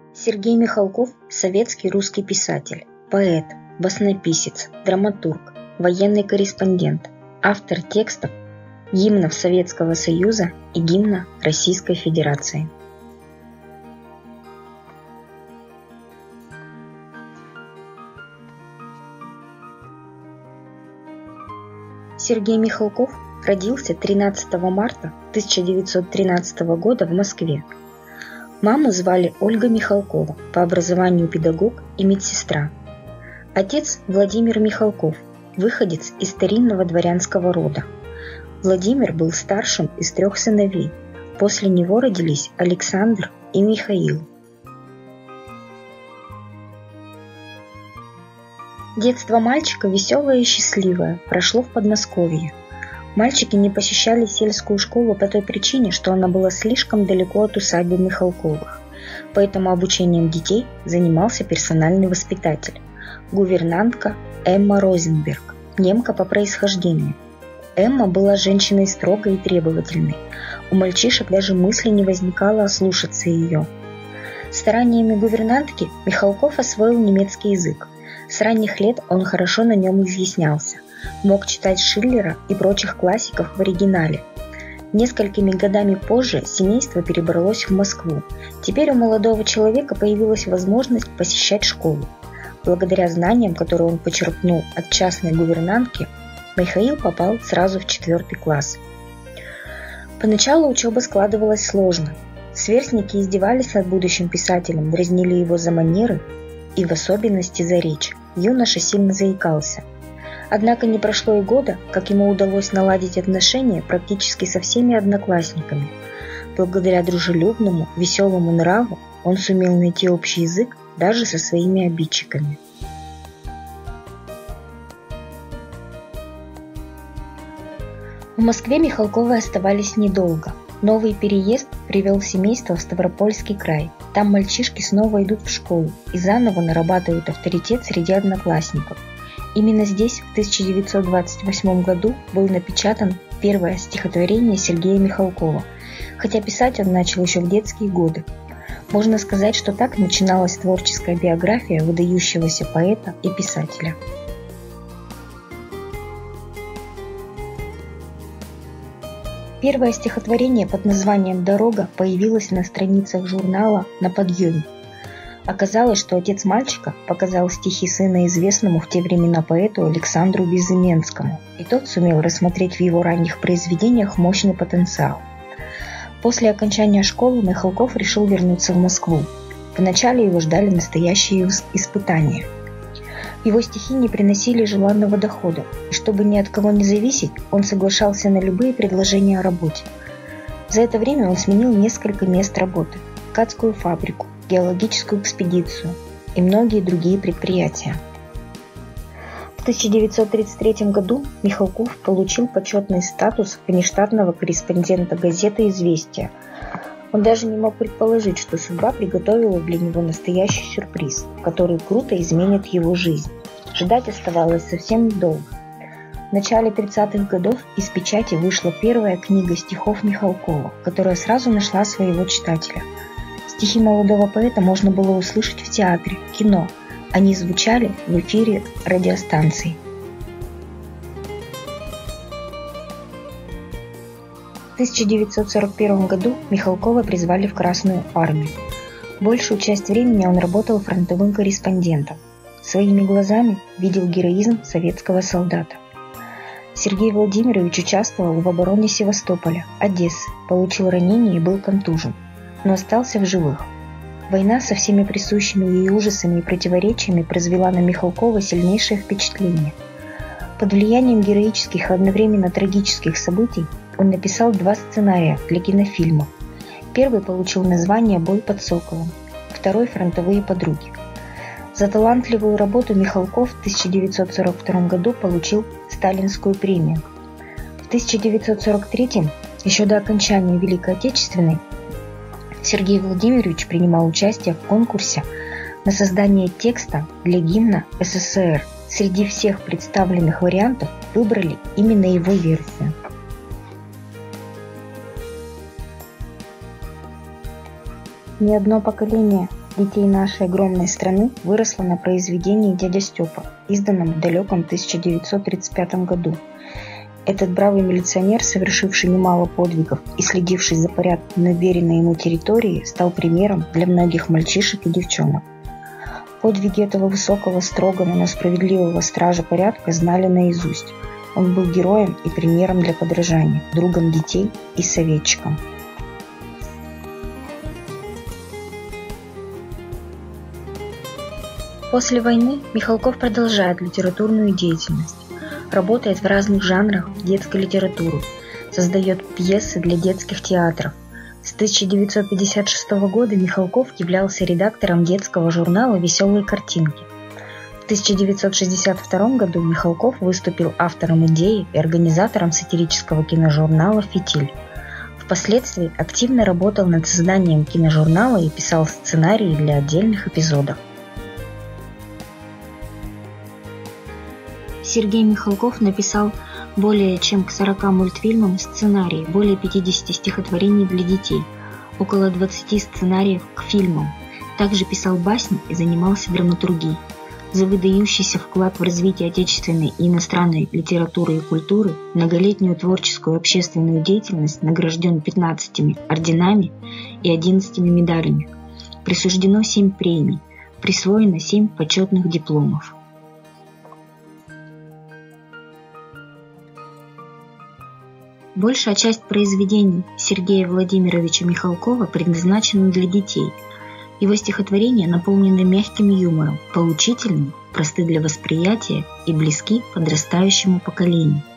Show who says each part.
Speaker 1: Сергей Михалков – советский русский писатель, поэт, баснописец, драматург, военный корреспондент, автор текстов, гимнов Советского Союза и гимна Российской Федерации. Сергей Михалков родился 13 марта 1913 года в Москве. Маму звали Ольга Михалкова, по образованию педагог и медсестра. Отец Владимир Михалков, выходец из старинного дворянского рода. Владимир был старшим из 3 сыновей. После него родились Александр и Михаил. Детство мальчика веселое и счастливое прошло в Подмосковье. Мальчики не посещали сельскую школу по той причине, что она была слишком далеко от усадьбы Михалковых. Поэтому обучением детей занимался персональный воспитатель. Гувернантка Эмма Розенберг, немка по происхождению. Эмма была женщиной строгой и требовательной. У мальчишек даже мысли не возникало ослушаться ее. Стараниями гувернантки Михалков освоил немецкий язык. С ранних лет он хорошо на нем изъяснялся. Мог читать Шиллера и прочих классиков в оригинале. Несколькими годами позже семейство перебралось в Москву. Теперь у молодого человека появилась возможность посещать школу. Благодаря знаниям, которые он почерпнул от частной гувернантки, Михаил попал сразу в 4 класс. Поначалу учеба складывалась сложно. Сверстники издевались над будущим писателем, дразнили его за манеры и в особенности за речь. Юноша сильно заикался. Однако не прошло и года, как ему удалось наладить отношения практически со всеми одноклассниками. Благодаря дружелюбному, веселому нраву он сумел найти общий язык даже со своими обидчиками. В Москве Михалковы оставались недолго. Новый переезд привел семейство в Ставропольский край. Там мальчишки снова идут в школу и заново нарабатывают авторитет среди одноклассников. Именно здесь в 1928 году был напечатан первое стихотворение Сергея Михалкова, хотя писать он начал еще в детские годы. Можно сказать, что так начиналась творческая биография выдающегося поэта и писателя. Первое стихотворение под названием «Дорога» появилось на страницах журнала «На подъеме». Оказалось, что отец мальчика показал стихи сына известному в те времена поэту Александру Безыменскому, и тот сумел рассмотреть в его ранних произведениях мощный потенциал. После окончания школы Михалков решил вернуться в Москву. Вначале его ждали настоящие испытания. Его стихи не приносили желанного дохода, и чтобы ни от кого не зависеть, он соглашался на любые предложения о работе. За это время он сменил несколько мест работы – ткацкую фабрику, геологическую экспедицию и многие другие предприятия. В 1933 году Михалков получил почетный статус внештатного корреспондента газеты «Известия». Он даже не мог предположить, что судьба приготовила для него настоящий сюрприз, который круто изменит его жизнь. Ждать оставалось совсем недолго. В начале 30-х годов из печати вышла первая книга стихов Михалкова, которая сразу нашла своего читателя. Стихи молодого поэта можно было услышать в театре, кино. Они звучали в эфире радиостанций. В 1941 году Михалкова призвали в Красную армию. Большую часть времени он работал фронтовым корреспондентом. Своими глазами видел героизм советского солдата. Сергей Владимирович участвовал в обороне Севастополя, Одессы, получил ранение и был контужен, но остался в живых. Война со всеми присущими ей ужасами и противоречиями произвела на Михалкова сильнейшее впечатление. Под влиянием героических и одновременно трагических событий он написал 2 сценария для кинофильмов. Первый получил название «Бой под Соколом», второй «Фронтовые подруги». За талантливую работу Михалков в 1942 году получил Сталинскую премию. В 1943, еще до окончания Великой Отечественной, Сергей Владимирович принимал участие в конкурсе на создание текста для гимна СССР. Среди всех представленных вариантов выбрали именно его версию. Ни одно поколение детей нашей огромной страны выросла на произведении «Дядя Степа», изданном в далеком 1935 году. Этот бравый милиционер, совершивший немало подвигов и следивший за порядком на веренной ему территории, стал примером для многих мальчишек и девчонок. Подвиги этого высокого, строгого, но справедливого стража порядка знали наизусть. Он был героем и примером для подражания, другом детей и советчиком. После войны Михалков продолжает литературную деятельность. Работает в разных жанрах детской литературы, создает пьесы для детских театров. С 1956 года Михалков являлся редактором детского журнала «Веселые картинки». В 1962 году Михалков выступил автором идеи и организатором сатирического киножурнала «Фитиль». Впоследствии активно работал над созданием киножурнала и писал сценарии для отдельных эпизодов. Сергей Михалков написал более чем к 40 мультфильмам сценарии, более 50 стихотворений для детей, около 20 сценариев к фильмам. Также писал басни и занимался драматургией. За выдающийся вклад в развитие отечественной и иностранной литературы и культуры, многолетнюю творческую и общественную деятельность награжден 15 орденами и 11 медалями. Присуждено 7 премий, присвоено 7 почетных дипломов. Большая часть произведений Сергея Владимировича Михалкова предназначена для детей. Его стихотворения наполнены мягким юмором, поучительны, просты для восприятия и близки подрастающему поколению.